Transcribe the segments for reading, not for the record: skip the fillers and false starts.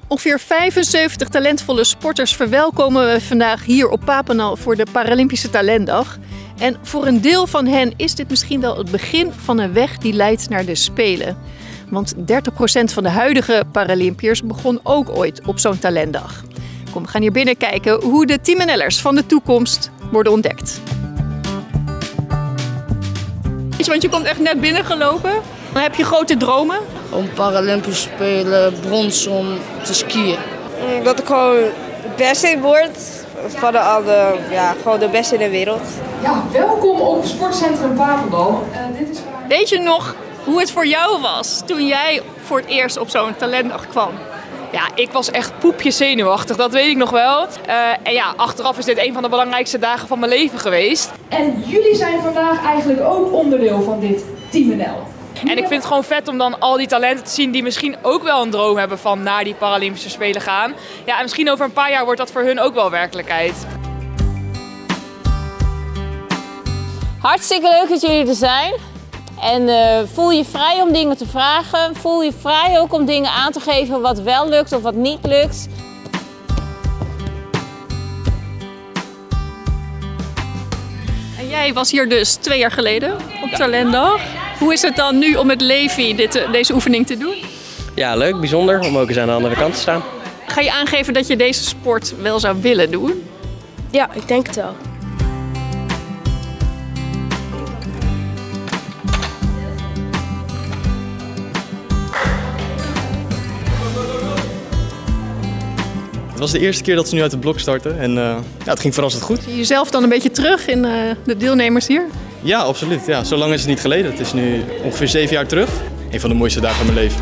Ongeveer 75 talentvolle sporters verwelkomen we vandaag hier op Papendal voor de Paralympische Talentdag. En voor een deel van hen is dit misschien wel het begin van een weg die leidt naar de Spelen. Want 30% van de huidige Paralympiërs begon ook ooit op zo'n talentdag. Kom, we gaan hier binnen kijken hoe de team-NL'ers van de toekomst worden ontdekt. Want je komt echt net binnengelopen. Dan heb je grote dromen? Om Paralympische Spelen, brons om te skiën. Dat ik gewoon het beste word van gewoon de beste in de wereld. Ja, welkom op Sportcentrum Papendal. Weet je nog hoe het voor jou was toen jij voor het eerst op zo'n talentdag kwam? Ja, ik was echt poepje zenuwachtig, dat weet ik nog wel. En ja, achteraf is dit een van de belangrijkste dagen van mijn leven geweest. En jullie zijn vandaag eigenlijk ook onderdeel van dit Team NL. En ik vind het gewoon vet om dan al die talenten te zien die misschien ook wel een droom hebben van naar die Paralympische Spelen gaan. Ja, en misschien over een paar jaar wordt dat voor hun ook wel werkelijkheid. Hartstikke leuk dat jullie er zijn. En voel je vrij om dingen te vragen. Voel je vrij ook om dingen aan te geven wat wel lukt of wat niet lukt. En jij was hier dus 2 jaar geleden op Talentdag. Hoe is het dan nu om met Levi deze oefening te doen? Ja, leuk, bijzonder om ook eens aan de andere kant te staan. Ga je aangeven dat je deze sport wel zou willen doen? Ja, ik denk het wel. Het was de eerste keer dat ze nu uit het blok starten en het ging verrassend goed. Zie je jezelf dan een beetje terug in de deelnemers hier? Ja, absoluut. Ja, zo lang is het niet geleden. Het is nu ongeveer 7 jaar terug. Een van de mooiste dagen van mijn leven.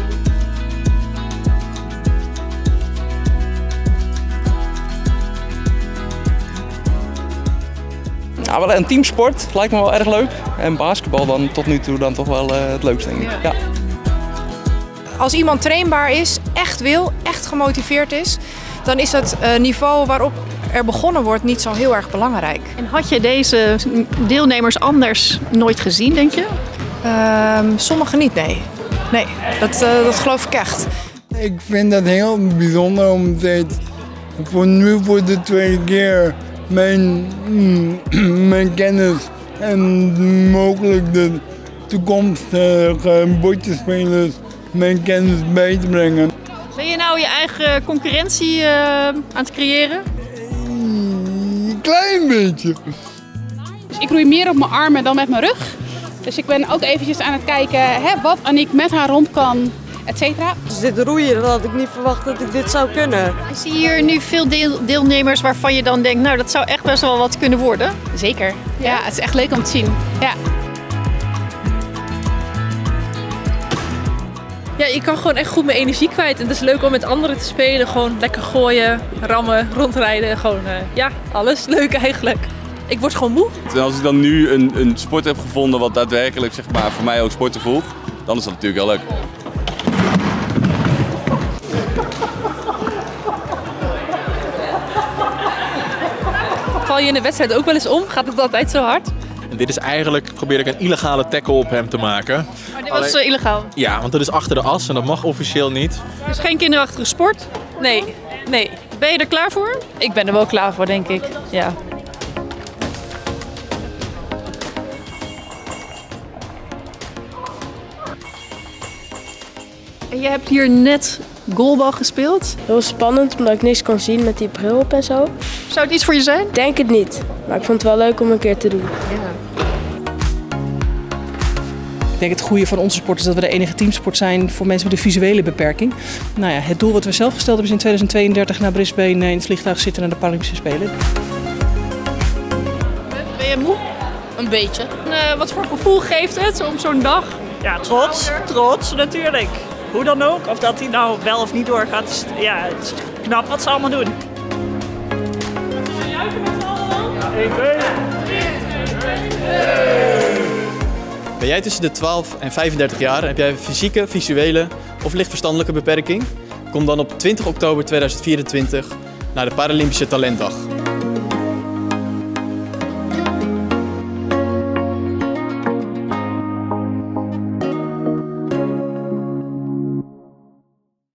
Ja, wel een teamsport lijkt me wel erg leuk. En basketbal dan tot nu toe dan toch wel het leukste, denk ik. Ja. Als iemand trainbaar is, echt wil, echt gemotiveerd is, dan is het niveau waarop er begonnen wordt niet zo heel erg belangrijk. En had je deze deelnemers anders nooit gezien, denk je? Sommigen niet, nee. Nee, dat geloof ik echt. Ik vind het heel bijzonder om steeds voor de tweede keer mijn kennis en mogelijk de toekomstige bordjespelers mijn kennis bij te brengen. Ben je nou je eigen concurrentie aan het creëren? Een klein beetje. Dus ik roei meer op mijn armen dan met mijn rug. Dus ik ben ook eventjes aan het kijken wat Aniek met haar romp kan, et cetera. Dus dit roeien, dat had ik niet verwacht dat ik dit zou kunnen. Zie je hier nu veel deelnemers waarvan je dan denkt, nou dat zou echt best wel wat kunnen worden? Zeker. Ja, het is echt leuk om te zien. Ja. Ja, je kan gewoon echt goed mijn energie kwijt. En het is leuk om met anderen te spelen. Gewoon lekker gooien, rammen, rondrijden. Gewoon, alles leuk eigenlijk. Ik word gewoon moe. En als ik dan nu een sport heb gevonden wat daadwerkelijk zeg maar, voor mij ook sporten voelt, dan is dat natuurlijk heel leuk. Val je in de wedstrijd ook wel eens om? Gaat het altijd zo hard? En dit is eigenlijk, probeer ik een illegale tackle op hem te maken. Maar dit was illegaal? Ja, want dat is achter de as en dat mag officieel niet. Dus geen kinderachtige sport? Nee. Ben je er klaar voor? Ik ben er wel klaar voor, denk ik. Ja. En je hebt hier net goalbal gespeeld? Heel spannend, omdat ik niks kon zien met die bril op en zo. Zou het iets voor je zijn? Denk het niet, maar ik vond het wel leuk om een keer te doen. Ja. Ik denk het goede van onze sport is dat we de enige teamsport zijn voor mensen met een visuele beperking. Nou ja, het doel wat we zelf gesteld hebben is in 2032 naar Brisbane in het vliegtuig zitten naar de Paralympische Spelen. Ben je moe? Een beetje. En, wat voor gevoel geeft het om zo'n dag? Ja, trots natuurlijk. Hoe dan ook, of dat hij nou wel of niet doorgaat, het is knap wat ze allemaal doen. Ben jij tussen de 12 en 35 jaar en heb jij een fysieke, visuele of lichtverstandelijke beperking? Kom dan op 20 oktober 2024 naar de Paralympische Talentdag.